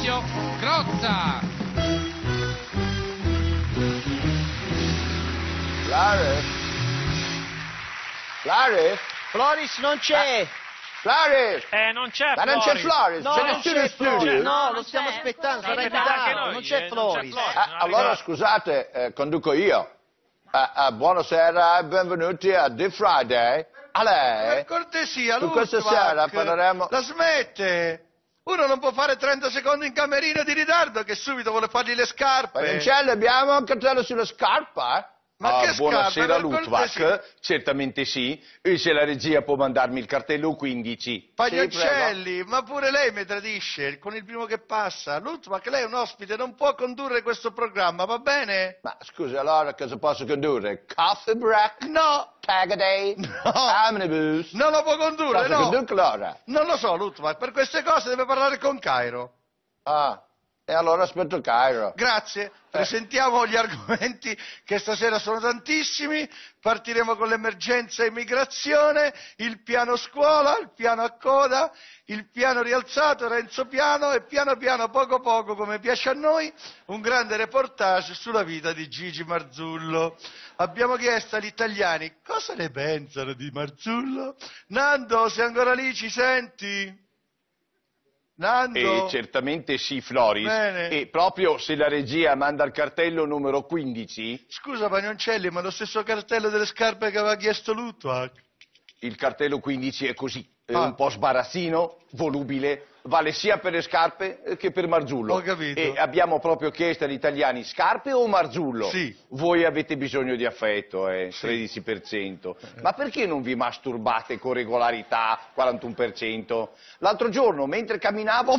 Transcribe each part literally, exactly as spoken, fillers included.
Fabio Crozza. Floris? Floris? Floris non c'è! Floris! Eh, non c'è Ma non c'è Floris, No, c'è non nessuno c'è in studio? Floris. No, Non lo stiamo c'è. aspettando, sarà in Aspettate anche ritardo, noi, non c'è eh, Floris. non c'è Ah, non allora arriva. scusate, eh, conduco io. Ah, ah, buonasera e benvenuti a The Friday. A lei? Per cortesia, Su questa Luttwak, sera parleremo... La smette! Uno non può fare trenta secondi in camerino di ritardo che subito vuole fargli le scarpe. Pagnoncelli, abbiamo un cartello sulla scarpa? Ma Ah, che buonasera scarpe, per cortesia. Luttwak, certamente sì, e se la regia può mandarmi il cartello quindici. Pagnoncelli, ma pure lei mi tradisce con il primo che passa. Luttwak, lei è un ospite, non può condurre questo programma, va bene? Ma scusi, allora cosa posso condurre? Coffee break? No, Tag a day? No. Omnibus? non lo può condurre, Cosa no. conduco allora? Non lo so, Luttwak, per queste cose deve parlare con Cairo. Ah, e allora aspetto Cairo. Grazie, presentiamo gli argomenti che stasera sono tantissimi, partiremo con l'emergenza immigrazione, il piano scuola, il piano a coda, il piano rialzato, Renzo Piano e piano piano, poco poco, come piace a noi, un grande reportage sulla vita di Gigi Marzullo. Abbiamo chiesto agli italiani cosa ne pensano di Marzullo. Nando, sei ancora lì, ci senti? Nando? E certamente sì, Floris. Bene. E proprio se la regia manda il cartello numero quindici, Scusa Pagnoncelli, ma lo stesso cartello delle scarpe che aveva chiesto Luttwak. il cartello quindici è così, è Ah. un po' sbarazzino, volubile, vale sia per le scarpe eh, che per Marzullo. Ho capito. E abbiamo proprio chiesto agli italiani, scarpe o Marzullo? Sì. Voi avete bisogno di affetto, eh, Sì. tredici per cento. Ma perché non vi masturbate con regolarità, quarantuno per cento? L'altro giorno, mentre camminavo,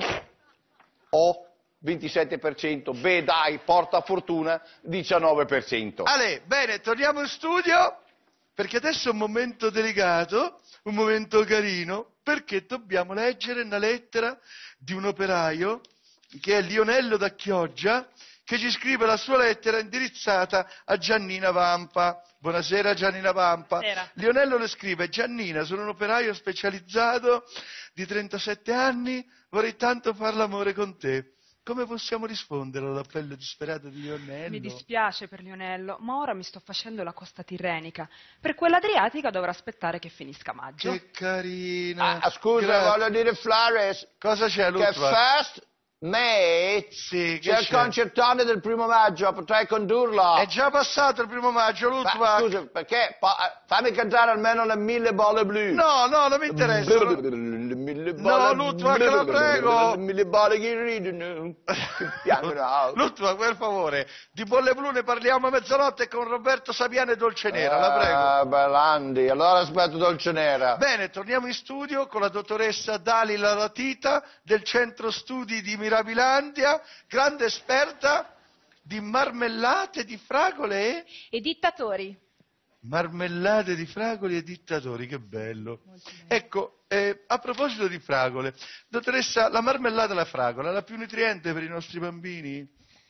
ho ventisette per cento, beh dai, porta fortuna, diciannove per cento. Ale, bene, torniamo in studio, perché adesso è un momento delicato, un momento carino, perché dobbiamo leggere una lettera di un operaio, che è Lionello da Chioggia, che ci scrive la sua lettera indirizzata a Giannina Vampa. Buonasera Giannina Vampa. Buonasera. Lionello le scrive: Giannina, sono un operaio specializzato di trentasette anni, vorrei tanto far l'amore con te. Come possiamo rispondere all'appello disperato di Lionello? Mi dispiace per Lionello, ma ora mi sto facendo la costa tirrenica. Per quella adriatica dovrò aspettare che finisca maggio. Che carina. Ah, scusa, Grazie. voglio dire Floris, Cosa c'è, che Luttwak? first May Sì, che c'è il c'è? concertone del primo maggio, potrei condurlo. È già passato il primo maggio, Ma, Luttwak. scusa, perché? Po- eh, fammi cantare almeno le mille bolle blu. No, no, non mi interessa. Le mille No, bolle- Luttwak, la prego. Le mille bolle che ridono, che piangono. Luttwak, per favore, di bolle blu ne parliamo a mezzanotte con Roberto Saviano e Dolce Nera, la prego. Ah, Bellandi, allora aspetto Dolce Nera. Bene, torniamo in studio con la dottoressa Dalila Latita del Centro Studi di Mirabilandia, grande esperta di marmellate di fragole e... E dittatori? Marmellate di fragole e dittatori, che bello. Ecco, eh, a proposito di fragole, dottoressa, la marmellata alla fragola è la più nutriente per i nostri bambini?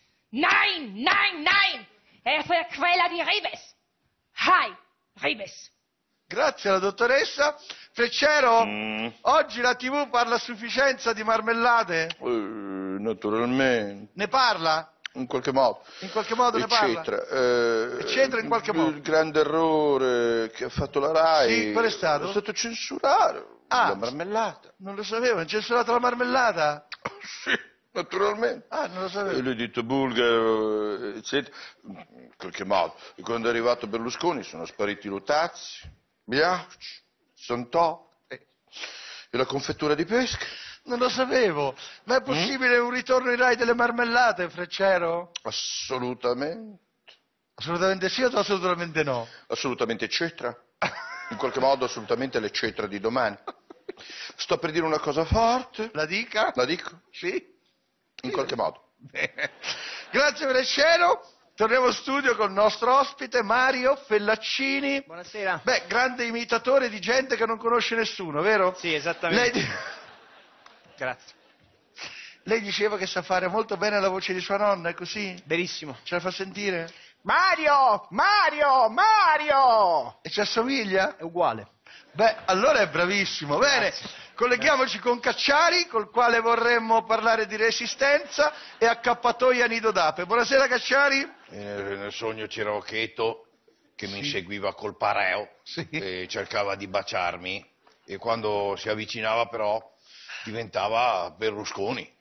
Nein, nein, nein! È per quella di Ribes! Hai, Ribes! Grazie alla dottoressa. Freccero, Mm. oggi la tivù parla a sufficienza di marmellate? Eh, naturalmente, Ne parla? in qualche modo. In qualche modo ne parla? Eccetera. Eh, Eccetera, in qualche modo. Il grande errore che ha fatto la RAI Sì, qual è stato? è stato censurare Ah. la marmellata. Non lo sapevo, ha censurato la marmellata? Sì, naturalmente. Ah, non lo E sapevo. l'editto bulgaro, eccetera. In qualche modo. E quando è arrivato Berlusconi sono spariti Lutazzi, Biaggi, Santò e la confettura di pesca. Non lo sapevo. Ma è possibile un ritorno in Rai delle marmellate, Freccero? Assolutamente. Assolutamente sì o assolutamente no? Assolutamente cetra. In qualche modo assolutamente le cetra di domani. Sto per dire una cosa forte. La dica? La dico? Sì? In qualche modo. Bene. Grazie Freccero. Torniamo in studio con il nostro ospite Mario Fellaccini. Buonasera. Beh, grande imitatore di gente che non conosce nessuno, vero? Sì, esattamente. Lei, Grazie. lei diceva che sa fare molto bene la voce di sua nonna, è così? Benissimo. Ce la fa sentire? Mario! Mario! Mario! E ci assomiglia? È uguale. Beh, allora è bravissimo. Bene, colleghiamoci con Cacciari, col quale vorremmo parlare di resistenza, e Accappatoia Nido d'Ape. Buonasera Cacciari. Eh, nel sogno c'era Occhetto che mi inseguiva col pareo Sì. e cercava di baciarmi, e quando si avvicinava però diventava Berlusconi.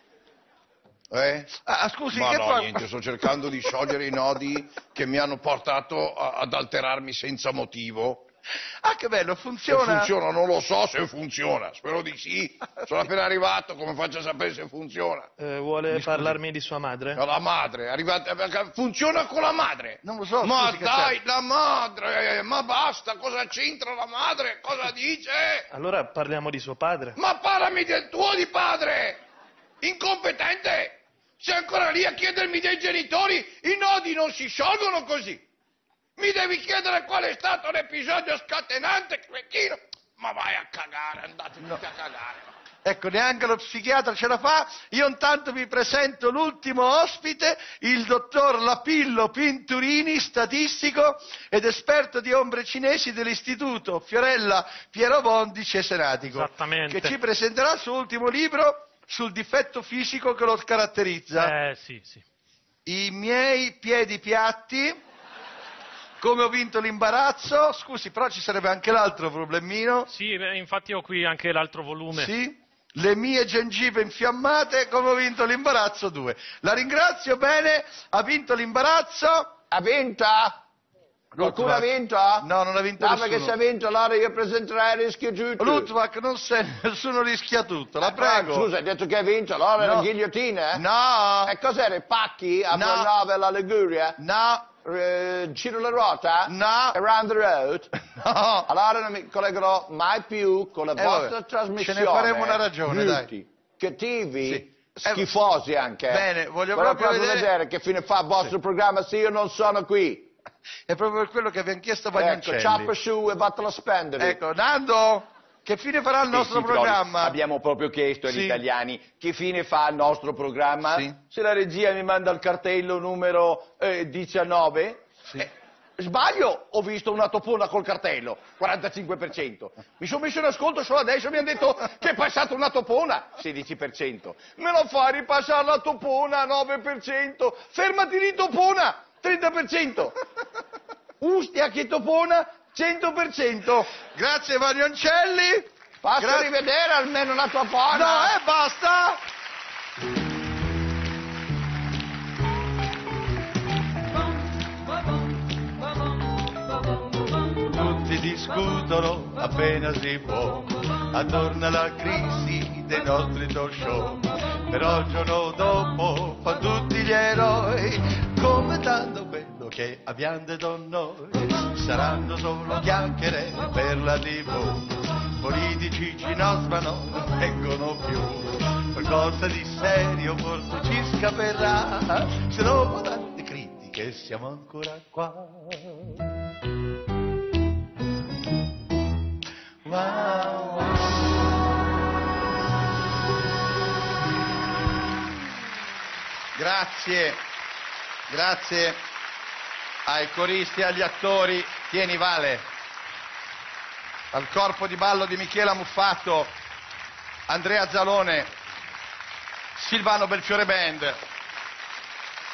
Eh? Ah, scusi, Ma che no, fa? niente, sto cercando di sciogliere i nodi che mi hanno portato a- ad alterarmi senza motivo. Ah, che bello, Se funziona. funziona, non lo so se funziona, spero di sì. Sono appena arrivato, come faccio a sapere se funziona? Eh, vuole parlarmi di sua madre? No, la madre, è arrivata, funziona con la madre. Non lo so, Ma scusi, dai, Cacciari. la madre, ma basta, cosa c'entra la madre? Cosa dice? Allora parliamo di suo padre. Ma parlami del tuo di padre! Incompetente! Sei ancora lì a chiedermi dei genitori? I nodi non si sciolgono così! Mi devi chiedere qual è stato l'episodio scatenante, cretino! Ma vai a cagare, andate tutti a cagare! Ecco, neanche lo psichiatra ce la fa. Io intanto vi presento l'ultimo ospite, il dottor Lapillo Pinturini, statistico ed esperto di ombre cinesi dell'Istituto Fiorella Piero Bondi Cesenatico. Esattamente. Che ci presenterà il suo ultimo libro sul difetto fisico che lo caratterizza. Eh, sì, sì. I miei piedi piatti, come ho vinto l'imbarazzo. Scusi, però ci sarebbe anche l'altro problemino. Sì, beh, infatti ho qui anche l'altro volume. Sì? Le mie gengive infiammate, come ho vinto l'imbarazzo due. La ringrazio, bene, ha vinto l'imbarazzo. Ha vinto? Qualcuno ha Luttwak. vinto? No, non ha vinto No, nessuno. perché se ha vinto allora io presenterei il rischio giusto. Luttwak, non sei, nessuno rischia tutto, la Eh, prego. Scusa, hai detto che hai vinto, allora No. la ghigliottina? Eh? No, E cos'era, i pacchi a No. Fornove, la Liguria? no, Eh, Giro la ruota? No. Around the road? no. Allora non mi collegherò mai più con la Eh, vostra vabbè, trasmissione. ce ne faremo una ragione, dai. Brutti, cattivi, Sì. Eh, schifosi anche. Bene, voglio Vorrei proprio vedere- che fine fa il vostro programma se io non sono qui. È proprio per quello che abbiamo chiesto a Ecco, Pagnoncelli. ciappa su e vattela a spendere. Ecco, Nando, che fine farà il nostro Sì, sì, programma? Flori, abbiamo proprio chiesto agli Sì. italiani che fine fa il nostro programma. Sì. Se la regia mi manda il cartello numero eh, diciannove, Sì. eh, sbaglio, ho visto una topona col cartello, quarantacinque per cento. Mi sono messo in ascolto solo adesso, mi hanno detto che è passata una topona, sedici per cento. Me lo fai ripassare la topona, nove per cento. Fermati lì topona, trenta per cento. Ustia che topona, cento per cento. Grazie Pagnoncelli. Passa Grazie. a rivedere almeno la tua porta. No, e basta. Tutti discutono appena si può, attorno alla crisi dei nostri talk show. Però il giorno dopo fa tutti gli eroi, commentando quello che abbiamo detto noi. Saranno solo chiacchiere per la tivù, politici ci nostrano, non vengono più. Qualcosa di serio forse ci scapperà, se dopo tante critiche siamo ancora qua. Wow. Grazie, grazie ai coristi e agli attori. Tieni Vale, al corpo di ballo di Michela Muffatto, Andrea Zalone, Silvano Belfiore Band.